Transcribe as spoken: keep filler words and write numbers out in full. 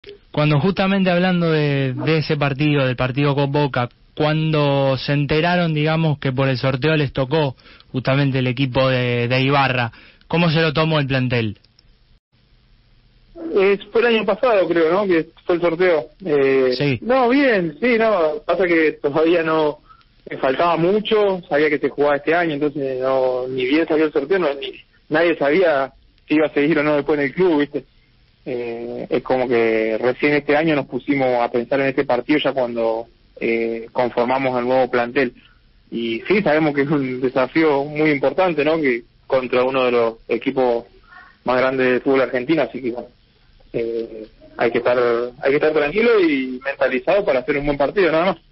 Cuando justamente hablando de, de ese partido, del partido con Boca, cuando se enteraron, digamos, que por el sorteo les tocó justamente el equipo de, de Ibarra, ¿cómo se lo tomó el plantel? Eh, fue el año pasado, creo, ¿no? Que fue el sorteo. Eh, Sí. No, bien, sí, no. Pasa que todavía no me faltaba mucho, sabía que se jugaba este año, entonces no, ni bien salió el sorteo, no, ni, nadie sabía si iba a seguir o no después en el club, ¿viste? Eh, es como que recién este año nos pusimos a pensar en este partido ya cuando eh, conformamos el nuevo plantel. Y sí, sabemos que es un desafío muy importante, ¿no? Que contra uno de los equipos más grandes del fútbol argentino, así que bueno, eh, hay que estar hay que estar tranquilo y mentalizado para hacer un buen partido, nada más.